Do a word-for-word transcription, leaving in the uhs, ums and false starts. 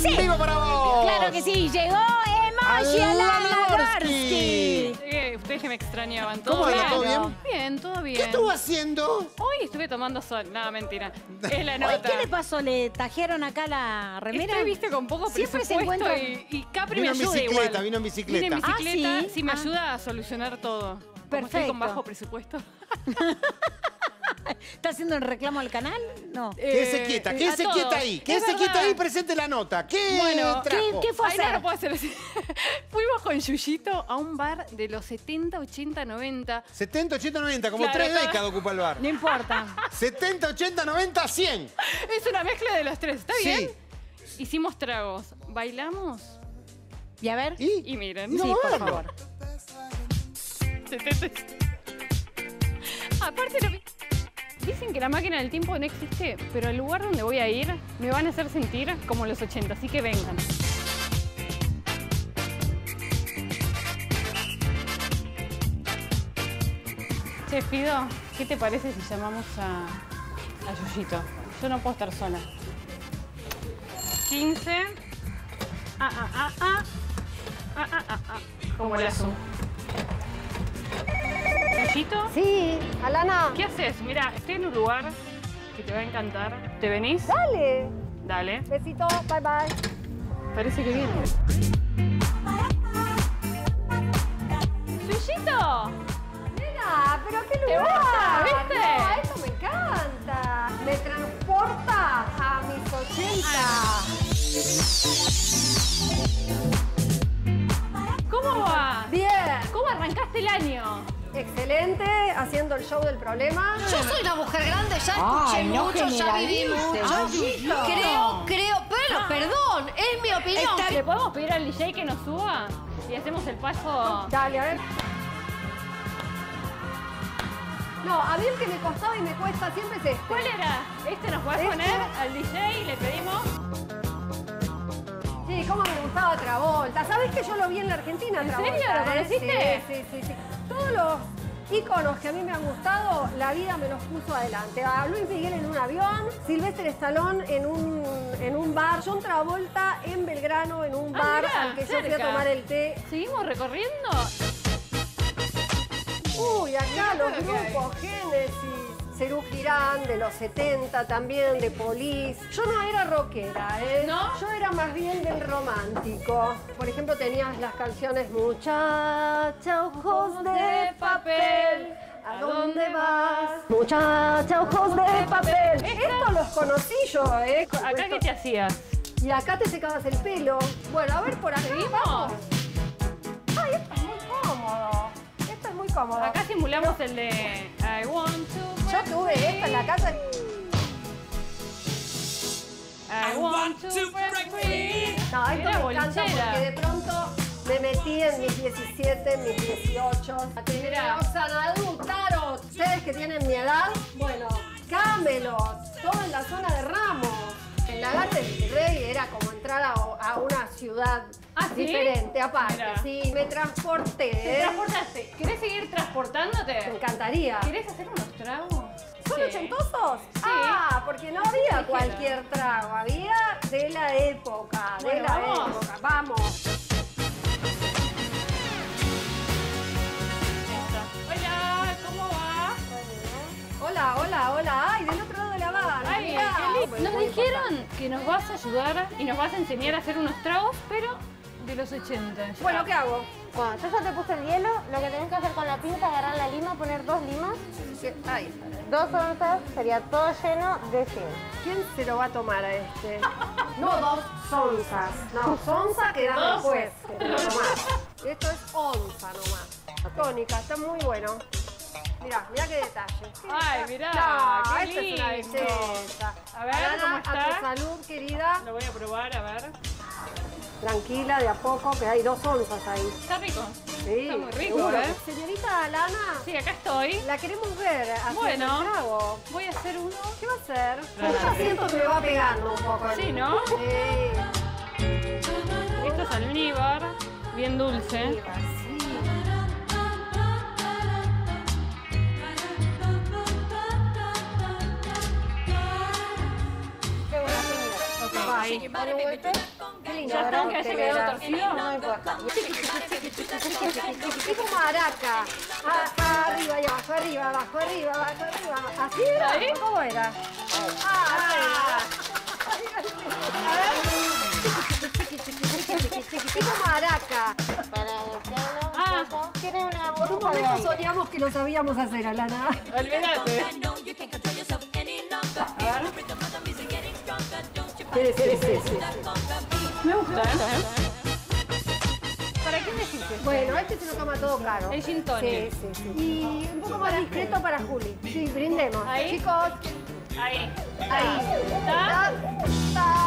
sí. ¡En vivo para vos! Claro que sí, llegó Emoji Alana Gorsky. Eh, ustedes que me extrañaban. ¿Todo ¿Cómo anda? bien? ¿Todo bien? Bien, todo bien. ¿Qué estuvo haciendo? Hoy estuve tomando sol. No, mentira. Es la Hoy, nota. ¿qué le pasó? ¿Le tajeron acá la remera? Estoy, viste, con poco Siempre se presupuesto encuentra- y, y Capri Vino me en ayuda bicicleta, igual. vino en bicicleta. Vine en Ah, bicicleta, ¿sí? sí, me Ah. ayuda a solucionar todo. Como estoy Perfecto. con bajo presupuesto. ¿Está haciendo el reclamo al canal? No. Quédese Eh, quieta, a quédese todos. quieta ahí. Es Quédese verdad. quieta ahí, presente la nota. ¿Qué Bueno, trajo? ¿qué- qué fue a Ay, no hacer? lo puedo hacer así. Fuimos con Yuyito a un bar de los setenta, ochenta, noventa. setenta, ochenta, noventa, como Claro, tres claro. décadas ocupa el bar. No importa. setenta, ochenta, noventa, cien. Es una mezcla de los tres, ¿está Sí. bien? Hicimos tragos, bailamos Y a ver. ¿Y? y miren. Sí, por verlo. favor. setenta. Aparte, lo vi- dicen que la máquina del tiempo no existe, pero el lugar donde voy a ir me van a hacer sentir como los ochenta, así que vengan. Che, Fido, ¿qué te parece si llamamos a, a Yuyito? Yo no puedo estar sola. quince. Ah, ah, ah, ah. Ah, ah, ah, ah. Como el azul. Yuyito, Sí, Alana, ¿qué haces? Mira, estoy en un lugar que te va a encantar. ¿Te venís? dale. Dale. Besito, bye bye. Parece que viene. ¡Yuyito! Mira, pero qué ¿Te lugar. gusta? ¿Viste? No, esto me encanta. Me transporta a mis ochenta. ¿Cómo va? Bien, ¿Cómo arrancaste el año? excelente, haciendo el show del problema. Yo soy una mujer grande, ya escuché Ay, no mucho, ya viví generalices, mucho. Yuyito. Creo, creo, pero perdón, es mi opinión. ¿Le podemos pedir al D J que nos suba? Y hacemos el paso. Dale, a ver. No, a mí el que me costaba y me cuesta siempre es este. ¿Cuál era? ¿Este nos puedes Este. poner al D J y le pedimos? Sí, cómo me gustaba Travolta. ¿Sabés que yo lo vi en la Argentina, ¿En Travolta? serio? ¿Lo eh? conociste? Sí, sí, sí, sí. Todos los íconos que a mí me han gustado, la vida me los puso adelante. A Luis Miguel en un avión, Sylvester Stallone en un, en un bar, John Travolta en Belgrano en un Ah, bar mirá, al que yo fui a cerca. tomar el té. ¿Seguimos recorriendo? Uy, acá los todo lo que hay. grupos, Génesis, Serú Girán, de los setenta también, de Police. Yo no era rockera, ¿eh? ¿No? Yo era más bien del romántico. Por ejemplo, tenías las canciones Muchacha, ojos de papel, ¿a dónde vas? Muchacha, ojos de papel. Esto los conocí yo, ¿eh? ¿Acá qué te hacías? Y acá te secabas el pelo. Bueno, a ver por acá. ¿Seguimos? vamos. Ay, esto es muy cómodo. Esto es muy cómodo. Acá simulamos el de I want to Yo break tuve esta en la casa. I want to break free. No, esto Era me encanta bolichera. porque de pronto me metí en mis diecisiete, en mis dieciocho. Mira. Xanadu, Tarot. Ustedes que tienen mi edad, bueno, Camelot, todo en la zona de Ramos. En la Gata del Virrey era como entrar a, a una ciudad ¿Ah, sí? diferente, aparte. Mira. Sí, me transporté. Te transportaste. ¿Querés seguir transportándote? Me encantaría. ¿Querés hacer unos tragos? ¿Son Sí. ochentosos? Ah, porque no había cualquier trago, había de la época, de Bueno, la vamos. época. Vamos. Hola, ¿cómo va? Hola, hola, hola. Ay, del otro lado de la Habana. Ay, mirá. qué lindo. Bueno, Nos muy dijeron que nos vas a ayudar y nos vas a enseñar a hacer unos tragos, pero de los ochenta. importante. Bueno, ¿qué hago? Bueno, yo ya te puse el hielo. Lo que tenés que hacer con la pinza es agarrar la lima, poner dos limas, ¿Qué- Ay, dos onzas, sería todo lleno de gin. ¿quién se lo va a tomar a este? No dos onzas. No, onza queda Dos. después. que te lo tomás. Esto es onza nomás. Tónica, está muy bueno. Mirá, mirá qué detalle. ¿Qué Ay, detalle? mirá, No, qué esta es una lindo. belleza. A ver, Alana, ¿cómo a está? tu salud, querida. Lo voy a probar, a ver. Tranquila, de a poco, que hay dos onzas ahí. Está rico. Sí, Está muy rico, seguro. ¿eh? Señorita Alana, Sí, acá estoy. la queremos ver haciendo Bueno. el trago. Voy a hacer uno. ¿Qué va a hacer? Claro. Yo ya siento que me va pegando un poco. Sí, ¿no? Sí. Esto es almíbar, bien dulce. Sí. Qué buena señora. Ok, ahí Sí. Dale un golpe. Qué lindo. Ya está, que haya quedado torcido. No me importa. Tipo maraca. A- Arriba y abajo, arriba, abajo, arriba, abajo, arriba. ¿Así era? ¿Ahí? ¿Cómo era? Ah, tipo maraca. Para el pelo. Ah. eso. Tiene una Por un burbuja de momento aire. soñamos que lo sabíamos hacer, Alana. Olvídate. Sí, sí, sí, sí. Me gusta, ¿eh? ¿Para qué me sirve? Bueno, este se lo toma todo caro. El gin tonic. Sí, sí, sí. Y un poco más discreto para Juli. Sí, brindemos. Ahí. Chicos, Ahí. ahí. ¿Está? Ta, ta.